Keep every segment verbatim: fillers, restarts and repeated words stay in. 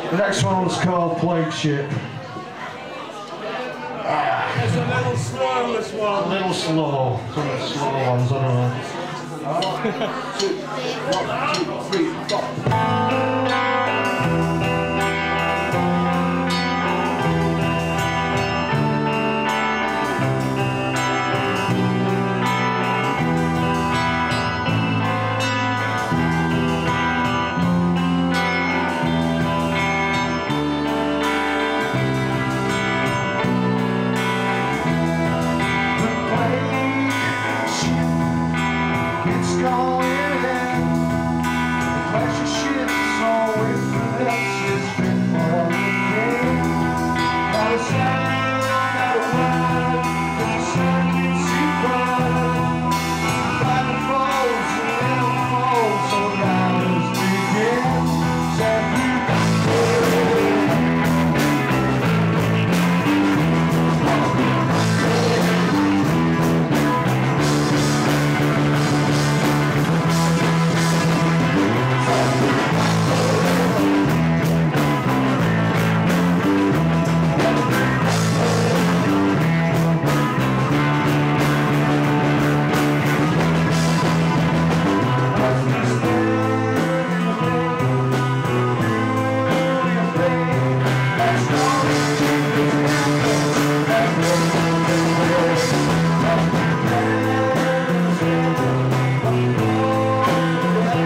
The next one was called Plague Ship. Ah. It's a little slow, this one. A little slow. Some of the slow ones, I don't know. Two, one, two, three, four.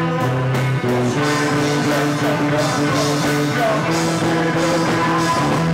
We'll be right back.